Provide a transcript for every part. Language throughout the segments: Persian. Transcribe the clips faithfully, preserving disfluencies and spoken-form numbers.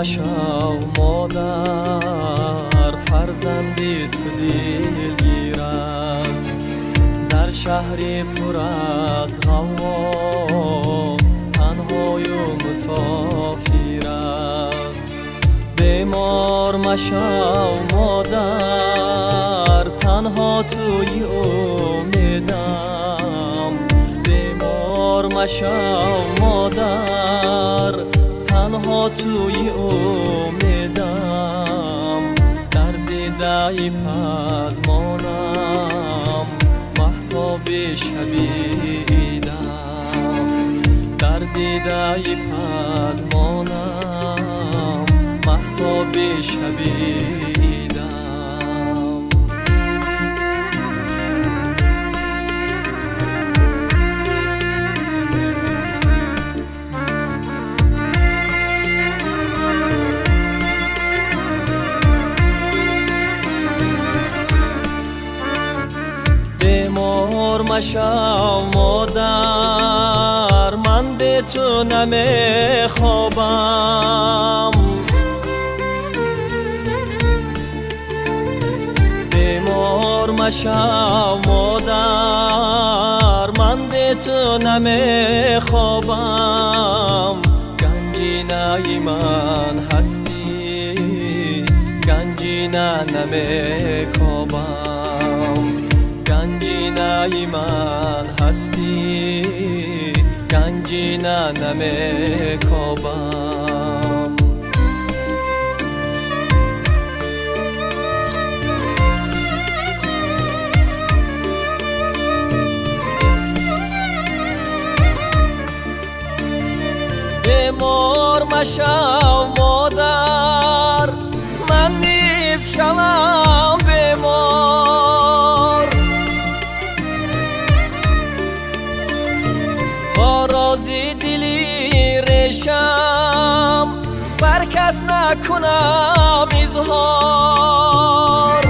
مشو مادر، فرزندی تو دلگیر است. در شهری پر از غوا تنهای و مسافر است. بیمار مشو مادر، تنها توی امیدم. بیمار مشو مادر، تنها توی امیدم. در دیده پزمانم مهتاب شبیدم. در دیده پزمانم مهتاب شبیدم. بیمار مشو مادر، من به تو نمی خوابم. بیمار مشو مادر، من به تو نمی خوابم. گنجینه من هستی، گنجینه نمی کابم. گنجینه من هستی، گنجینه نمی کابم. بیمار مشو مادر، من نیز شوم بیمار. با رازی دلی ریشم بر کس نکنم اظهار.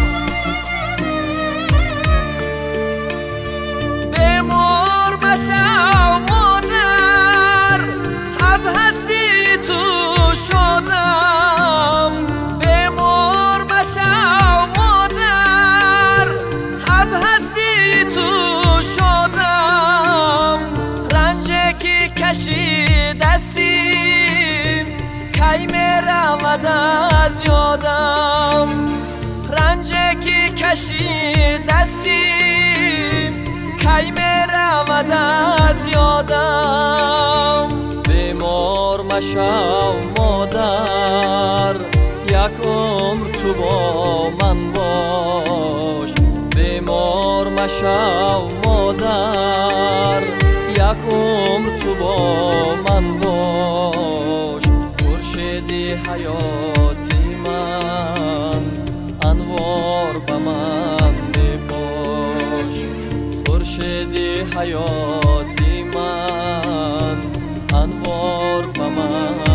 بیمار مشو مادر، از هستی تو شدم. بیمار مشو مادر، از هستی تو شدم. رنجی که کشیدستیم کی می رود از یادم. رنجی که کشیدستیم کی می رود از یادم. بیمار مشو مادر، یک عمر تو با من باش. بیمار مشو مادر، یک عمر تو با من باش. خورشیدی حیاتی من، انوار به من میپاش. خورشیدی حیاتی من، انوار به من